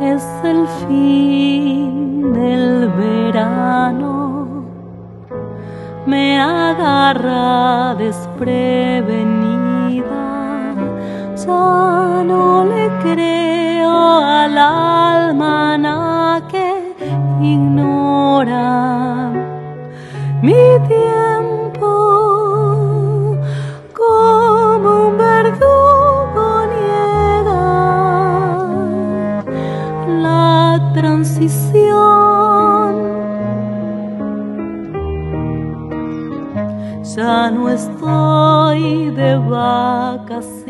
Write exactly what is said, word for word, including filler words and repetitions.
Es el fin del verano, me agarra desprevenida. Ya no le creo al almanaque, ignora mi tiempo como un verdugo niega la transición. Ya no estoy de vacaciones,